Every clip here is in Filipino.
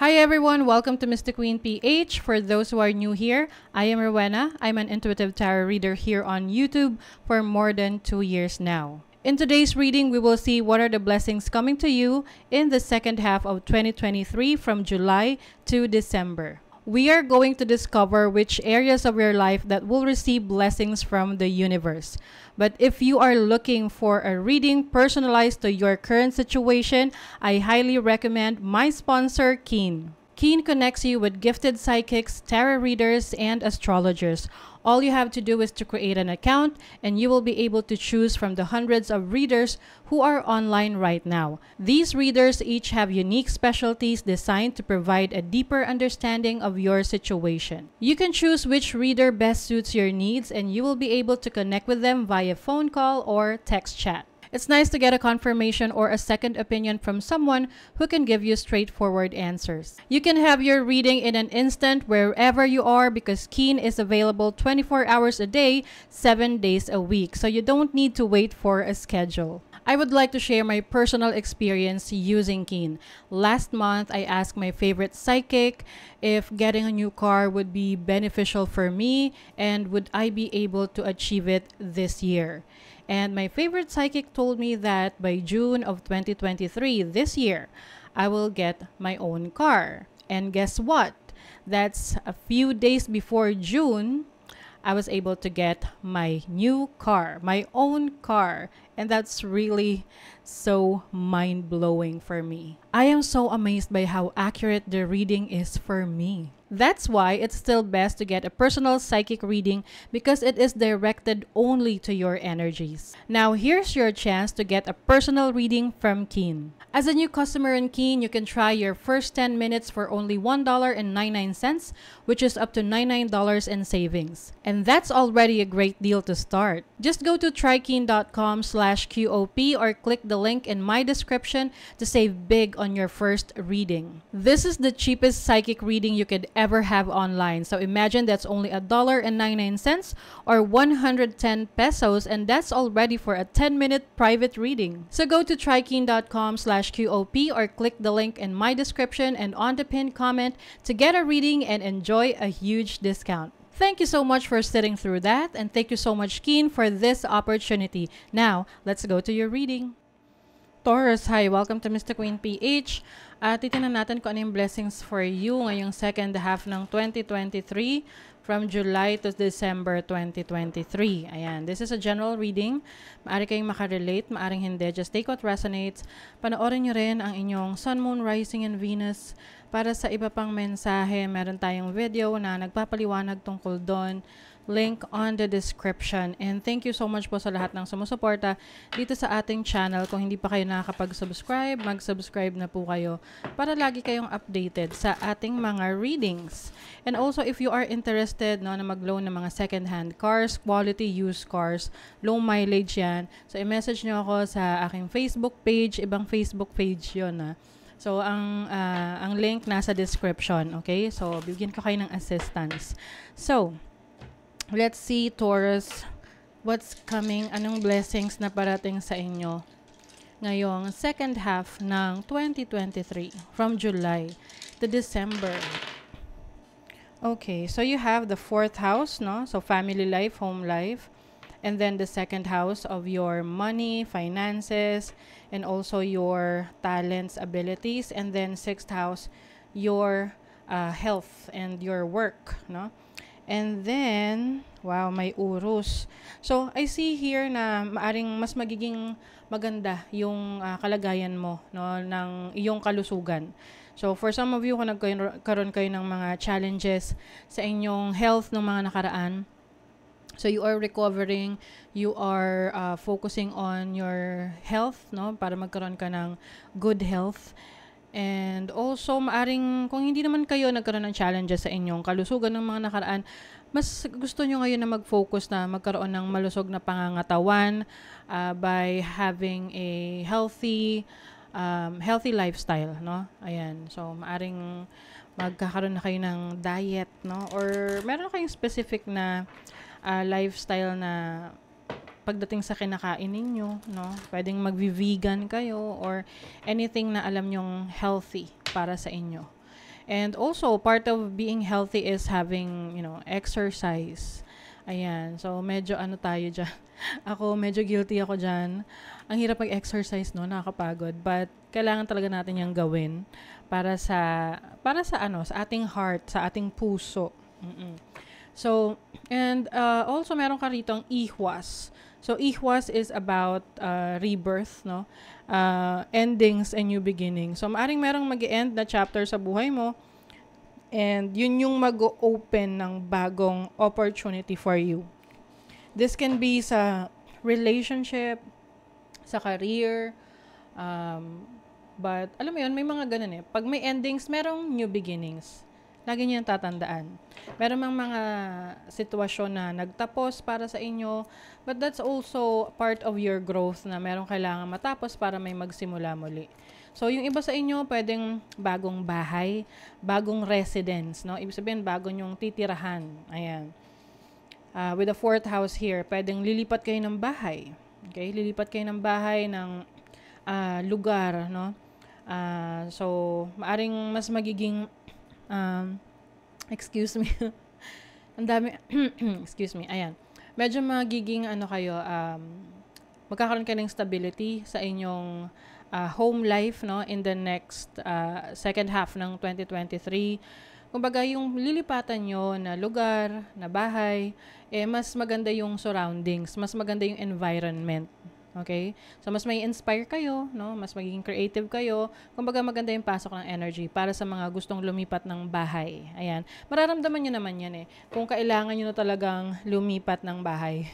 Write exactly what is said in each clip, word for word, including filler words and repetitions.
Hi everyone, welcome to Mystic Queen P H. For those who are new here, I am Rowena. I'm an intuitive tarot reader here on YouTube for more than two years now. In today's reading, we will see what are the blessings coming to you in the second half of twenty twenty-three from July to December. We are going to discover which areas of your life that will receive blessings from the universe. But if you are looking for a reading personalized to your current situation, I highly recommend my sponsor, Keen. Keen connects you with gifted psychics, tarot readers, and astrologers. All you have to do is to create an account and you will be able to choose from the hundreds of readers who are online right now. These readers each have unique specialties designed to provide a deeper understanding of your situation. You can choose which reader best suits your needs and you will be able to connect with them via phone call or text chat. It's nice to get a confirmation or a second opinion from someone who can give you straightforward answers. You can have your reading in an instant wherever you are because Keen is available twenty-four hours a day, seven days a week, so you don't need to wait for a schedule. I would like to share my personal experience using Keen. Last month, I asked my favorite psychic if getting a new car would be beneficial for me and would I be able to achieve it this year. And my favorite psychic told me that by June of twenty twenty-three, this year, I will get my own car. And guess what? That's a few days before June, I was able to get my new car, my own car. And that's really so mind-blowing for me. I am so amazed by how accurate the reading is for me. That's why it's still best to get a personal psychic reading because it is directed only to your energies. Now, here's your chance to get a personal reading from Keen. As a new customer in Keen, you can try your first ten minutes for only one dollar and ninety-nine cents, which is up to ninety-nine dollars in savings. And that's already a great deal to start. Just go to trykeen.com slash QOP or click the link in my description to save big on your first reading. This is the cheapest psychic reading you could ever have online. So imagine that's only a dollar and ninety-nine cents or one hundred ten pesos, and that's already for a ten minute private reading. So go to trykeen.com slash QOP or click the link in my description and on the pinned comment to get a reading and enjoy a huge discount. Thank you so much for sitting through that, and thank you so much, Keen, for this opportunity. Now, let's go to your reading. Taurus, hi! Welcome to Mystic Queen P H. At uh, titignan natin kung ano yung blessings for you ngayong second half ng twenty twenty-three from July to December twenty twenty-three. Ayan, this is a general reading. Maari kayong makarelate, maaring hindi. Just take what resonates. Panoorin nyo rin ang inyong Sun, Moon, Rising, and Venus. Para sa iba pang mensahe, meron tayong video na nagpapaliwanag tungkol doon. Link on the description. And thank you so much po sa lahat ng sumusuporta dito sa ating channel. Kung hindi pa kayo nakakapag-subscribe, mag-subscribe na po kayo para lagi kayong updated sa ating mga readings. And also, if you are interested no, na mag-loan ng mga second-hand cars, quality used cars, low mileage yan, so i-message nyo ako sa aking Facebook page. Ibang Facebook page yun na. So, ang, uh, ang link nasa description. Okay? So, bigyan ko kayo ng assistance. So, let's see, Taurus, what's coming, anong blessings na parating sa inyo ngayong second half ng twenty twenty-three from July to December. Okay, so you have the fourth house, no? So family life, home life, and then the second house of your money, finances, and also your talents, abilities, and then sixth house, your uh, health and your work, no? And then, wow, may Urus. So, I see here na maaring mas magiging maganda yung uh, kalagayan mo, no, ng iyong kalusugan. So, for some of you, kung nagkaroon kayo ng mga challenges sa inyong health ng mga nakaraan, so you are recovering, you are uh, focusing on your health, no, para magkaroon ka ng good health. And also, maaring kung hindi naman kayo nagkaroon ng challenges sa inyong kalusugan ng mga nakaraan, mas gusto nyo ngayon na mag-focus na magkaroon ng malusog na pangangatawan uh, by having a healthy um, healthy lifestyle, no? Ayan. So, maaring magkakaroon na kayo ng diet, no? Or meron kayong specific na uh, lifestyle na pagdating sa kinakain ninyo, no? Pwedeng mag-vegan kayo or anything na alam nyong healthy para sa inyo. And also, part of being healthy is having, you know, exercise. Ayan. So, medyo ano tayo dyan. Ako, medyo guilty ako dyan. Ang hirap mag-exercise, no? Nakakapagod. But, kailangan talaga natin yung gawin para sa, para sa ano, sa ating heart, sa ating puso. Mm-mm. So, and uh, also meron ka rito ang ihwas. So, ihwas is about uh, rebirth, no? Uh, endings and new beginnings. So, maaring merong mag-end na chapter sa buhay mo, and yun yung mag-open ng bagong opportunity for you. This can be sa relationship, sa career, um, but alam mo yun, may mga ganun eh. Pag may endings, merong new beginnings. Lagi niyo yung tatandaan. Meron mang mga sitwasyon na nagtapos para sa inyo, but that's also part of your growth na merong kailangan matapos para may magsimula muli. So, yung iba sa inyo, pwedeng bagong bahay, bagong residence, no? Ibig sabihin, bago nyong titirahan. Ayan. Uh, with the fourth house here, pwedeng lilipat kayo ng bahay. Okay? Lilipat kayo ng bahay, ng uh, lugar, no? Uh, so, maaring mas magiging, um, excuse me, ang dami, excuse me, ayan. Medyo magiging, ano kayo, um, magkakaroon kayo ng stability sa inyong Uh, home life, no, in the next uh, second half ng twenty twenty-three. Kumbaga, yung lilipatan nyo na lugar, na bahay, eh, mas maganda yung surroundings, mas maganda yung environment. Okay? So, mas may inspire kayo, no? Mas magiging creative kayo. Kumbaga, maganda yung pasok ng energy para sa mga gustong lumipat ng bahay. Ayan. Mararamdaman nyo naman yan eh. Kung kailangan nyo na talagang lumipat ng bahay.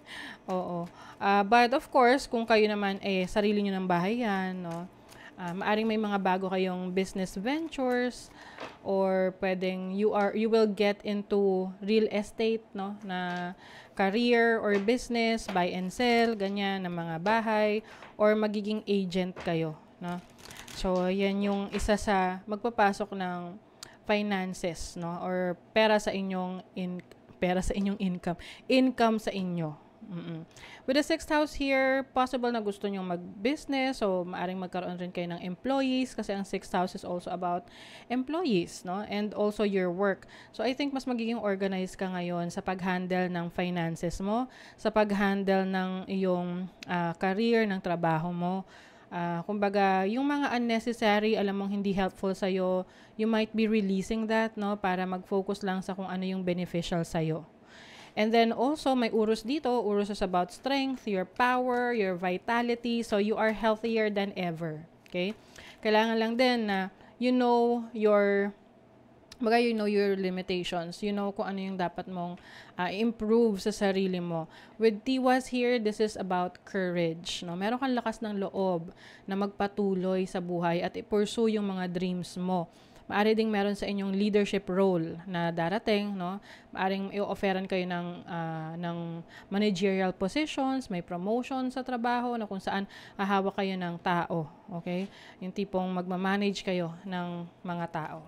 Oo. Uh, but of course, kung kayo naman eh sarili niyo ng bahay yan, no? Uh, maaring may mga bago kayong business ventures or pwedeng you are you will get into real estate, no, na career or business, buy and sell, ganyan ng mga bahay, or magiging agent kayo, no? So, yan yung isa sa magpapasok ng finances, no, or pera sa inyong in pera sa inyong income, income sa inyo. Mm-mm. With the sixth house here, possible na gusto nyong mag-business, so maaring magkaroon rin kayo ng employees kasi ang sixth house is also about employees, no? And also your work. So I think mas magiging organized ka ngayon sa pag-handle ng finances mo, sa pag-handle ng iyong uh, career, ng trabaho mo. Uh, kumbaga, yung mga unnecessary, alam mong hindi helpful sa'yo, you might be releasing that, no? Para mag-focus lang sa kung ano yung beneficial sa'yo. And then also, may Urus dito. Urus is about strength, your power, your vitality. So, you are healthier than ever. Okay? Kailangan lang din na you know your, baga you know your limitations. You know kung ano yung dapat mong uh, improve sa sarili mo. With Tiwas here, this is about courage. No? Meron kang lakas ng loob na magpatuloy sa buhay at i-pursue yung mga dreams mo. Maari ding meron sa inyong leadership role na darating, no? Maaring i-offeran kayo ng, uh, ng managerial positions, may promotion sa trabaho na kung saan hahawak kayo ng tao, okay? Yung tipong magmamanage kayo ng mga tao.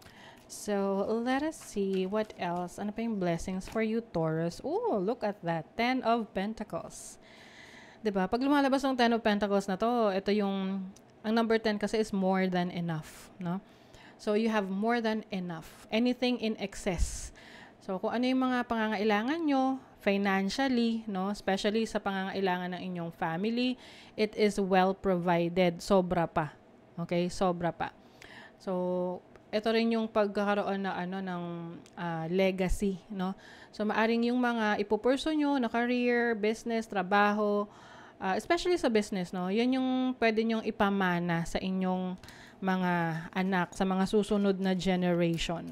So, let us see what else. Ano pa yung blessings for you, Taurus? Oh, look at that. Ten of Pentacles. Diba? Pag lumalabas ng Ten of Pentacles na to, ito yung, ang number ten kasi is more than enough, no? So, you have more than enough. Anything in excess. So, kung ano yung mga pangangailangan nyo, financially, no, especially sa pangangailangan ng inyong family, it is well provided. Sobra pa. Okay? Sobra pa. So, ito rin yung pagkakaroon na ano ng uh, legacy, no? So, maaring yung mga ipupurso nyo na career, business, trabaho, uh, especially sa business, no? Yan yung pwede nyong ipamana sa inyong mga anak, sa mga susunod na generation.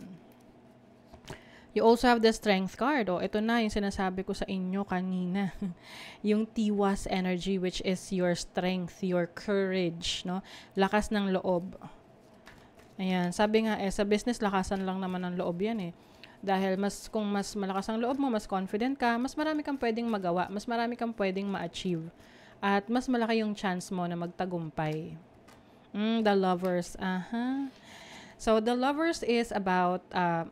You also have the strength card. O, ito na yung sinasabi ko sa inyo kanina. Yung Tiwas energy, which is your strength, your courage, no? Lakas ng loob. Ayan, sabi nga eh, sa business, lakasan lang naman ng loob yan eh. Dahil mas, kung mas malakas ang loob mo, mas confident ka, mas marami kang pwedeng magawa, mas marami kang pwedeng ma-achieve. At mas malaki yung chance mo na magtagumpay. Mm, the Lovers. Aha. So, the Lovers is about uh,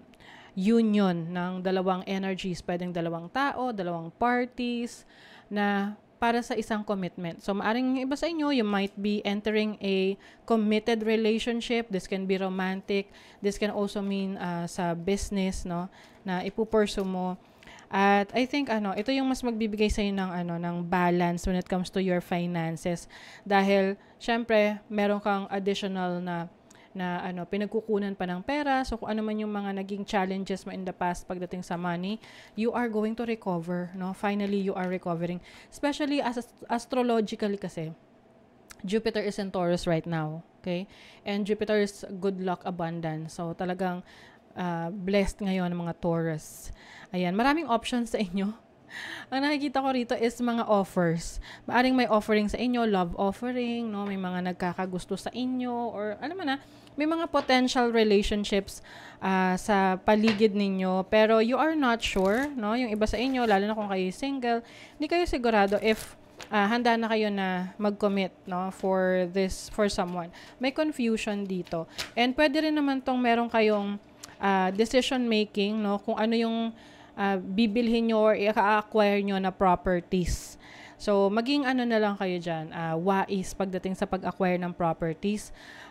union ng dalawang energies. Pwedeng dalawang tao, dalawang parties, na para sa isang commitment. So, maaring yung iba sa inyo, you might be entering a committed relationship. This can be romantic. This can also mean uh, sa business, no, na ipupursue mo. At I think ano, ito yung mas magbibigay sa inyo ng ano, ng balance when it comes to your finances. Dahil syempre, meron kang additional na na ano, pinagkukunan pa ng pera. So, kung ano man yung mga naging challenges mo in the past pagdating sa money, you are going to recover, no? Finally, you are recovering. Especially as astrologically kasi, Jupiter is in Taurus right now, okay? And Jupiter is good luck, abundance. So, talagang uh, blessed ngayon ng mga Taurus. Ayan, maraming options sa inyo. Ang nakikita ko rito is mga offers. Maaring may offering sa inyo, love offering, no? May mga nagkakagusto sa inyo, or alam mo na, may mga potential relationships uh, sa paligid ninyo, pero you are not sure, no? Yung iba sa inyo, lalo na kung kayo single, hindi kayo sigurado if uh, handa na kayo na mag-commit, no, for this, for someone. May confusion dito. And pwede rin naman tong meron kayong uh, decision making, no, kung ano yung uh, bibilhin nyo or i-acquire nyo na properties. So, maging ano na lang kayo dyan, uh, wais pagdating sa pag-acquire ng properties.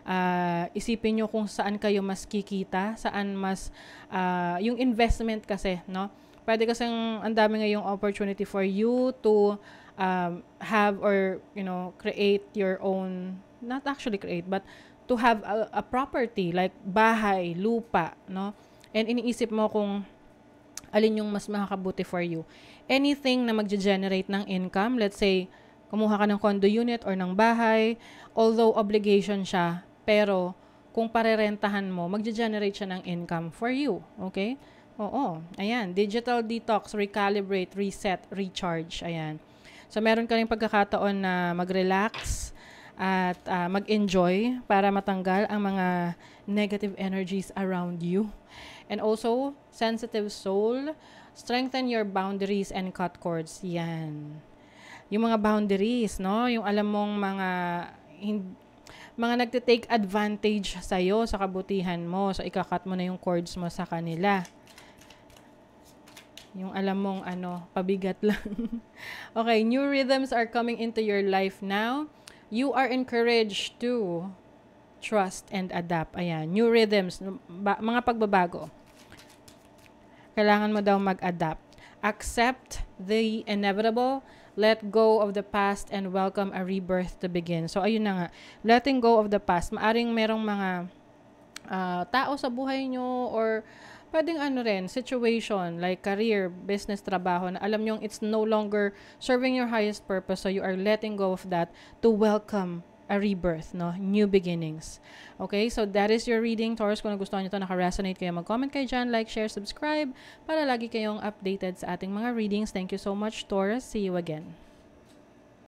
Uh, isipin nyo kung saan kayo mas kikita, saan mas, uh, yung investment kasi, no? Pwede kasing ang dami ngayong opportunity for you to um, have or, you know, create your own, not actually create, but to have a, a property like bahay, lupa, no? And iniisip mo kung alin yung mas makakabuti for you. Anything na magge-generate ng income, let's say, kumuha ka ng condo unit or ng bahay, although obligation siya, pero kung parerentahan mo, magge-generate siya ng income for you. Okay? Oo. Ayan. Digital detox, recalibrate, reset, recharge. Ayan. So, meron ka rin pagkakataon na mag-relax at uh, mag-enjoy para matanggal ang mga negative energies around you. And also, sensitive soul, strengthen your boundaries and cut cords. Yan. Yung mga boundaries, no? Yung alam mong mga hin- mga nagte-take advantage sa'yo, sa kabutihan mo. So, ikakat mo na yung cords mo sa kanila. Yung alam mong ano, pabigat lang. Okay, new rhythms are coming into your life now. You are encouraged to trust and adapt. Ayan, new rhythms, ba- mga pagbabago. Kailangan mo daw mag-adapt. Accept the inevitable. Let go of the past and welcome a rebirth to begin. So, ayun na nga. Letting go of the past. Maaring merong mga uh, tao sa buhay nyo or pwedeng ano rin, situation like career, business, trabaho na alam nyo it's no longer serving your highest purpose. So, you are letting go of that to welcome a rebirth, no? New beginnings. Okay, so that is your reading, Taurus. Kung nagustuhan nyo ito, naka-resonate kayo, mag-comment kayo dyan, like, share, subscribe, para lagi kayong updated sa ating mga readings. Thank you so much, Taurus. See you again.